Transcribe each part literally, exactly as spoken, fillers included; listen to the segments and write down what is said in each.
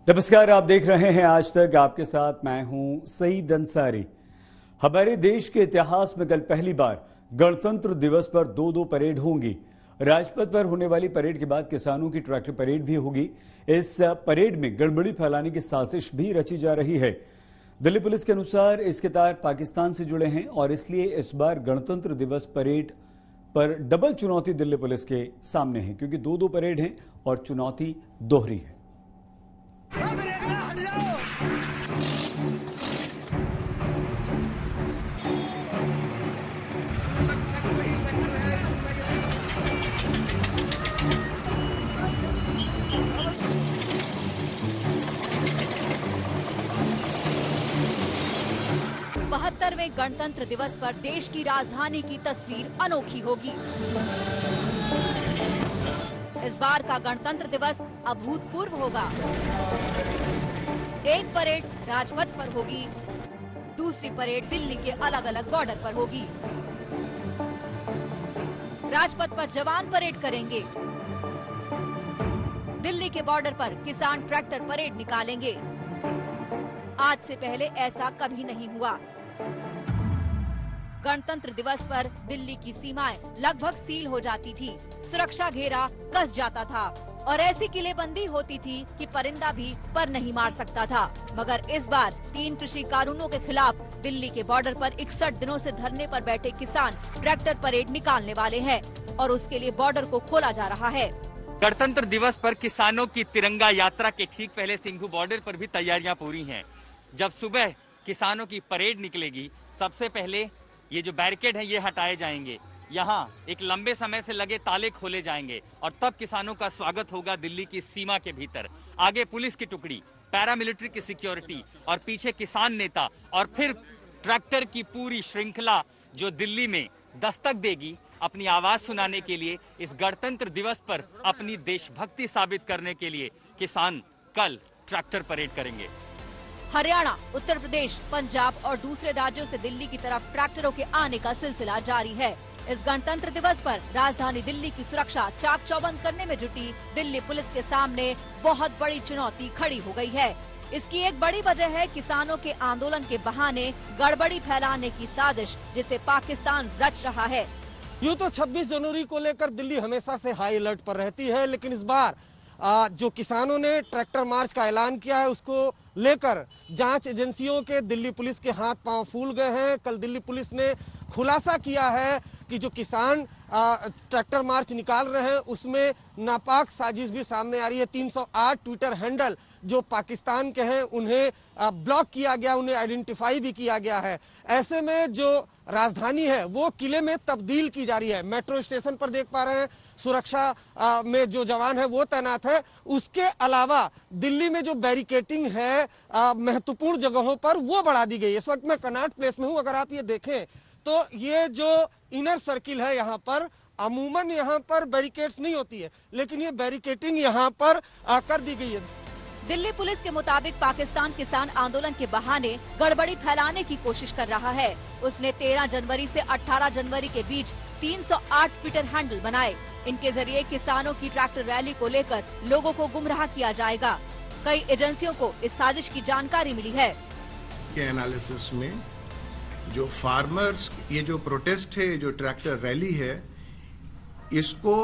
नमस्कार, आप देख रहे हैं आज तक। आपके साथ मैं हूं सईद अंसारी। हमारे देश के इतिहास में कल पहली बार गणतंत्र दिवस पर दो दो परेड होंगी। राजपथ पर होने वाली परेड के बाद किसानों की ट्रैक्टर परेड भी होगी। इस परेड में गड़बड़ी फैलाने की साजिश भी रची जा रही है। दिल्ली पुलिस के अनुसार इसके तार पाकिस्तान से जुड़े हैं और इसलिए इस बार गणतंत्र दिवस परेड पर डबल चुनौती दिल्ली पुलिस के सामने है, क्योंकि दो दो परेड हैं और चुनौती दोहरी है। बहत्तरवें गणतंत्र दिवस पर देश की राजधानी की तस्वीर अनोखी होगी। इस बार का गणतंत्र दिवस अभूतपूर्व होगा। एक परेड राजपथ पर होगी, दूसरी परेड दिल्ली के अलग अलग बॉर्डर पर होगी। राजपथ पर जवान परेड करेंगे, दिल्ली के बॉर्डर पर किसान ट्रैक्टर परेड निकालेंगे। आज से पहले ऐसा कभी नहीं हुआ। गणतंत्र दिवस पर दिल्ली की सीमाएं लगभग सील हो जाती थी, सुरक्षा घेरा कस जाता था और ऐसी किलेबंदी होती थी कि परिंदा भी पर नहीं मार सकता था। मगर इस बार तीन कृषि कानूनों के खिलाफ दिल्ली के बॉर्डर पर इकसठ दिनों से धरने पर बैठे किसान ट्रैक्टर परेड निकालने वाले हैं और उसके लिए बॉर्डर को खोला जा रहा है। गणतंत्र दिवस पर किसानों की तिरंगा यात्रा के ठीक पहले सिंघू बॉर्डर पर भी तैयारियां पूरी हैं। जब सुबह किसानों की परेड निकलेगी, सबसे पहले ये जो बैरिकेड है ये हटाए जाएंगे, यहाँ एक लंबे समय से लगे ताले खोले जाएंगे और तब किसानों का स्वागत होगा दिल्ली की सीमा के भीतर। आगे पुलिस की टुकड़ी, पैरामिलिट्री की सिक्योरिटी और पीछे किसान नेता और फिर ट्रैक्टर की पूरी श्रृंखला जो दिल्ली में दस्तक देगी अपनी आवाज सुनाने के लिए। इस गणतंत्र दिवस पर अपनी देशभक्ति साबित करने के लिए किसान कल ट्रैक्टर परेड करेंगे। हरियाणा, उत्तर प्रदेश, पंजाब और दूसरे राज्यों से दिल्ली की तरफ ट्रैक्टरों के आने का सिलसिला जारी है। इस गणतंत्र दिवस पर राजधानी दिल्ली की सुरक्षा चाक चौबंद करने में जुटी दिल्ली पुलिस के सामने बहुत बड़ी चुनौती खड़ी हो गई है। इसकी एक बड़ी वजह है किसानों के आंदोलन के बहाने गड़बड़ी फैलाने की साजिश, जिसे पाकिस्तान रच रहा है। यूँ तो छब्बीस जनवरी को लेकर दिल्ली हमेशा से हाई अलर्ट पर रहती है, लेकिन इस बार जो किसानों ने ट्रैक्टर मार्च का ऐलान किया है उसको लेकर जांच एजेंसियों के दिल्ली पुलिस के हाथ पांव फूल गए हैं। कल दिल्ली पुलिस ने खुलासा किया है कि जो किसान ट्रैक्टर मार्च निकाल रहे हैं उसमें नापाक साजिश भी सामने आ रही है। तीन सौ आठ ट्विटर हैंडल जो पाकिस्तान के हैं उन्हें ब्लॉक किया गया, उन्हें आइडेंटिफाई भी किया गया है। ऐसे में जो राजधानी है वो किले में तब्दील की जा रही है। मेट्रो स्टेशन पर देख पा रहे हैं सुरक्षा में जो जवान है वो तैनात है। उसके अलावा दिल्ली में जो बैरिकेटिंग है महत्वपूर्ण जगहों पर वो बढ़ा दी गई है। इस वक्त मैं कनॉट प्लेस में हूँ। अगर आप ये देखें तो ये जो इनर सर्किल है यहाँ पर अमूमन यहाँ पर बैरिकेड्स नहीं होती है, लेकिन ये बैरिकेटिंग यहाँ पर कर दी गई है। दिल्ली पुलिस के मुताबिक पाकिस्तान किसान आंदोलन के बहाने गड़बड़ी फैलाने की कोशिश कर रहा है। उसने तेरह जनवरी से अठारह जनवरी के बीच तीन सौ आठ ट्विटर हैंडल बनाए। इनके जरिए किसानों की ट्रैक्टर रैली को लेकर लोगों को गुमराह किया जाएगा। कई एजेंसियों को इस साजिश की जानकारी मिली है। के एनालिसिस में जो फार्मर्स ये जो प्रोटेस्ट है, जो ट्रैक्टर रैली है, इसको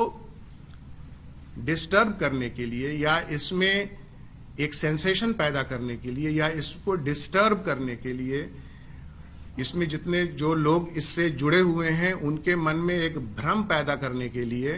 डिस्टर्ब करने के लिए या इसमें एक सेंसेशन पैदा करने के लिए या इसको डिस्टर्ब करने के लिए, इसमें जितने जो लोग इससे जुड़े हुए हैं उनके मन में एक भ्रम पैदा करने के लिए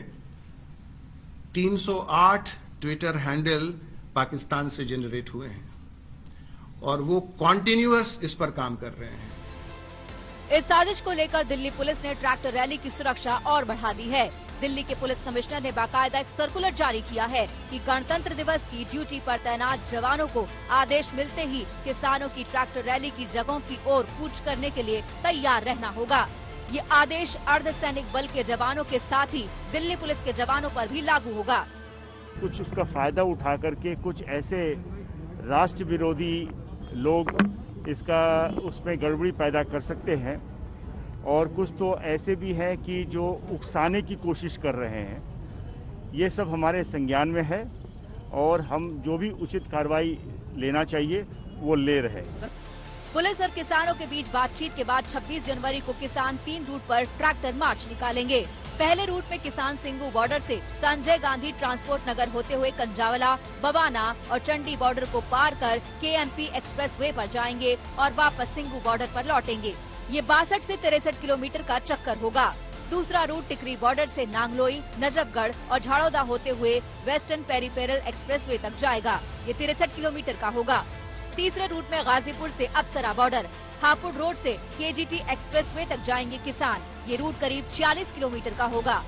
तीन सौ आठ ट्विटर हैंडल पाकिस्तान से जनरेट हुए हैं और वो कॉन्टिन्यूअस इस पर काम कर रहे हैं। इस साजिश को लेकर दिल्ली पुलिस ने ट्रैक्टर रैली की सुरक्षा और बढ़ा दी है। दिल्ली के पुलिस कमिश्नर ने बाकायदा एक सर्कुलर जारी किया है कि गणतंत्र दिवस की ड्यूटी पर तैनात जवानों को आदेश मिलते ही किसानों की ट्रैक्टर रैली की जगहों की ओर कूच करने के लिए तैयार रहना होगा। ये आदेश अर्धसैनिक बल के जवानों के साथ ही दिल्ली पुलिस के जवानों पर भी लागू होगा। कुछ उसका फायदा उठा करके कुछ ऐसे राष्ट्र विरोधी लोग इसका उसमें गड़बड़ी पैदा कर सकते हैं और कुछ तो ऐसे भी हैं कि जो उकसाने की कोशिश कर रहे हैं। ये सब हमारे संज्ञान में है और हम जो भी उचित कार्रवाई लेना चाहिए वो ले रहे। पुलिस और किसानों के बीच बातचीत के बाद छब्बीस जनवरी को किसान तीन रूट पर ट्रैक्टर मार्च निकालेंगे। पहले रूट में किसान सिंघू बॉर्डर से संजय गांधी ट्रांसपोर्ट नगर होते हुए कंजावला, बवाना और चंडी बॉर्डर को पार कर केएमपी एक्सप्रेसवे पर जाएंगे और वापस सिंघू बॉर्डर पर लौटेंगे। ये बासठ से तिरसठ किलोमीटर का चक्कर होगा। दूसरा रूट टिकरी बॉर्डर से नांगलोई, नजफगढ़ और झाड़ौदा होते हुए वेस्टर्न पेरिफेरल एक्सप्रेसवे तक जाएगा। ये तिरसठ किलोमीटर का होगा। तीसरे रूट में गाजीपुर से अप्सरा बॉर्डर, हापुड़ रोड से केजीटी एक्सप्रेसवे तक जाएंगे किसान। ये रूट करीब चालीस किलोमीटर का होगा।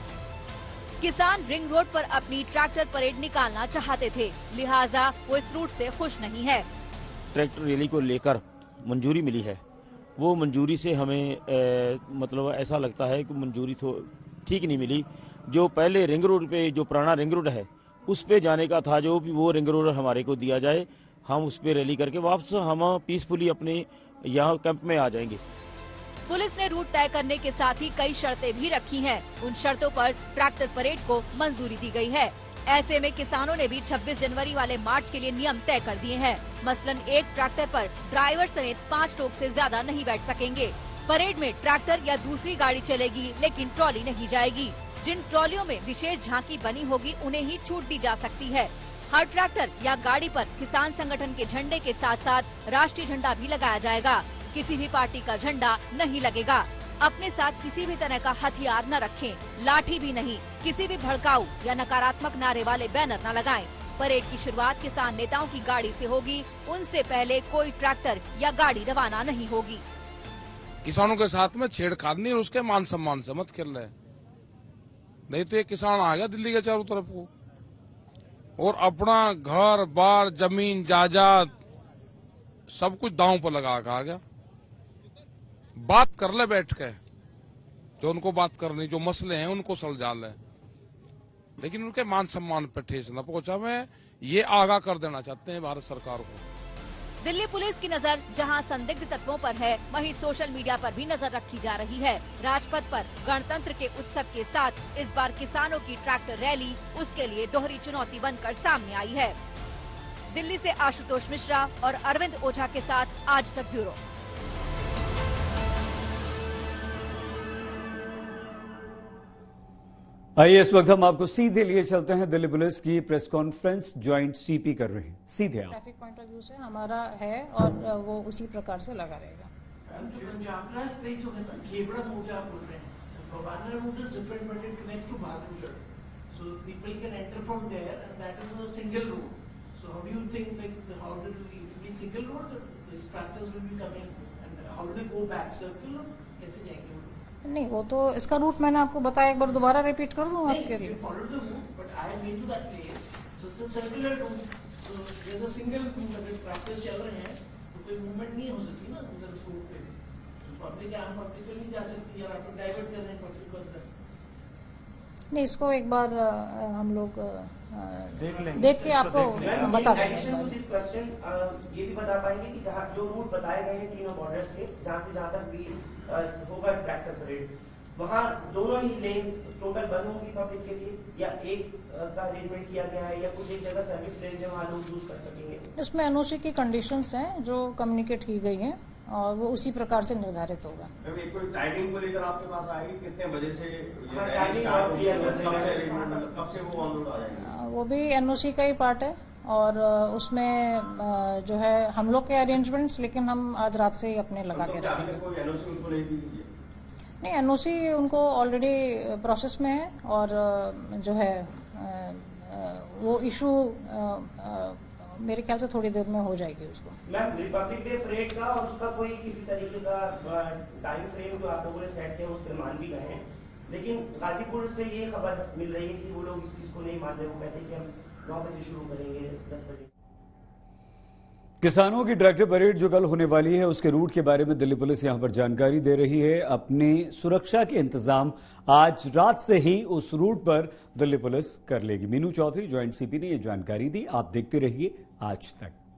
किसान रिंग रोड पर अपनी ट्रैक्टर परेड निकालना चाहते थे, लिहाजा वो इस रूट से खुश नहीं है। ट्रैक्टर रैली को लेकर मंजूरी मिली है, वो मंजूरी से हमें ए, मतलब ऐसा लगता है कि मंजूरी तो ठीक नहीं मिली। जो पहले रिंग रोड पे, जो पुराना रिंग रोड है, उस पे जाने का था, जो भी वो रिंग रोड हमारे को दिया जाए, हम उस पे रैली करके वापस हम पीसफुली अपने यहाँ कैंप में आ जाएंगे। पुलिस ने रूट तय करने के साथ ही कई शर्तें भी रखी हैं। उन शर्तों पर ट्रैक्टर परेड को मंजूरी दी गई है। ऐसे में किसानों ने भी छब्बीस जनवरी वाले मार्च के लिए नियम तय कर दिए हैं। मसलन एक ट्रैक्टर पर ड्राइवर समेत पाँच लोग से ज्यादा नहीं बैठ सकेंगे। परेड में ट्रैक्टर या दूसरी गाड़ी चलेगी, लेकिन ट्रॉली नहीं जाएगी। जिन ट्रॉलियों में विशेष झांकी बनी होगी, उन्हें ही छूट दी जा सकती है। हर ट्रैक्टर या गाड़ी पर किसान संगठन के झंडे के साथ साथ राष्ट्रीय झंडा भी लगाया जाएगा। किसी भी पार्टी का झंडा नहीं लगेगा। अपने साथ किसी भी तरह का हथियार न रखें, लाठी भी नहीं। किसी भी भड़काऊ या नकारात्मक नारे वाले बैनर न लगाएं। परेड की शुरुआत किसान नेताओं की गाड़ी से होगी। उनसे पहले कोई ट्रैक्टर या गाड़ी रवाना नहीं होगी। किसानों के साथ में छेड़खानी नहीं, उसके मान सम्मान से मत खेल रहे, नहीं तो ये किसान आ गया दिल्ली के चारों तरफ को और अपना घर बार जमीन जायदाद सब कुछ दांव पर लगा के आ गया। बात कर ले बैठ के, जो उनको बात करनी, जो मसले हैं उनको सुलझा ले, लेकिन उनके मान सम्मान पर ठेस न पहुंचा। मैं ये आगाह कर देना चाहते हैं भारत सरकार को। दिल्ली पुलिस की नजर जहां संदिग्ध तत्वों पर है, वहीं सोशल मीडिया पर भी नजर रखी जा रही है। राजपथ पर गणतंत्र के उत्सव के साथ इस बार किसानों की ट्रैक्टर रैली उसके लिए दोहरी चुनौती बनकर सामने आई है। दिल्ली से आशुतोष मिश्रा और अरविंद ओझा के साथ आज तक ब्यूरो। आइए इस वक्त हम आपको सीधे लिए चलते हैं। दिल्ली पुलिस की प्रेस कॉन्फ्रेंस ज्वाइंट सीपी कर रहे हैं। सीधे आप। ट्रैफिक पॉइंट ऑफ व्यू से हमारा है और वो उसी प्रकार से लगा रहेगा। पंजाब पे जो है ना खेबड़ा मोड़ आप बोल रहे हैं, Bhawana route is different but it connects to Bhagalpur, so people can enter from there and that is a single route. So how do you think like how do it be single road, this tractors will be coming and how do they go back circle, कैसे जाएंगे? नहीं, वो तो इसका root मैंने आपको बताया, एक बार दोबारा रिपीट कर दूं आपके लिए। चल रहे हैं तो कोई मूवमेंट नहीं हो सकती ना उधर उस रूट पे, पब्लिक आम पब्लिक तो नहीं जा सकती यार, आप डाइवर्ट कर रहे हैं पब्लिक को अंदर। नहीं, इसको एक बार आ, हम लोग देख लेंगे, देख के आपको बता देंगे। ये भी बता पाएंगे कि जहाँ जो रूट बताए गए हैं तीनों बॉर्डर्स के, जहाँ से जहाँ तक भी होगा ट्रैक्टर परेड, वहाँ दोनों ही लेन टोटल बंद होगी पब्लिक के लिए, या एक का अरेंजमेंट किया गया है, या कुछ एक जगह सर्विस लेन है वहाँ लोग यूज कर सकेंगे? इसमें एनओसी की कंडीशंस हैं जो कम्युनिकेट की गई हैं और वो उसी प्रकार से निर्धारित होगा। कोई टाइमिंग को लेकर आपके पास आएगी, कितने बजे से कब से वो ऑन रोड आ जाएगा? वो भी एनओसी का ही पार्ट है और उसमें जो है हम लोग के अरेंजमेंट्स, लेकिन हम आज रात से ही अपने लगा के रखेंगे। नहीं, एनओसी उनको ऑलरेडी प्रोसेस में है और जो है वो इशू मेरे ख्याल से थोड़ी देर में हो जाएगी उसको। मैम, रिपब्लिक डे परेड का और उसका कोई किसी तरीके का टाइम फ्रेम जो आप लोगों ने सेट किया उस पर मान भी गए हैं, लेकिन गाजीपुर से ये खबर मिल रही है कि वो लोग इस चीज को नहीं मान रहे। वो कहते हैं कि हम नौ बजे शुरू करेंगे, दस बजे। किसानों की ट्रैक्टर परेड जो कल होने वाली है, उसके रूट के बारे में दिल्ली पुलिस यहां पर जानकारी दे रही है। अपनी सुरक्षा के इंतजाम आज रात से ही उस रूट पर दिल्ली पुलिस कर लेगी। मीनू चौधरी ज्वाइंट सीपी ने यह जानकारी दी। आप देखते रहिए आज तक।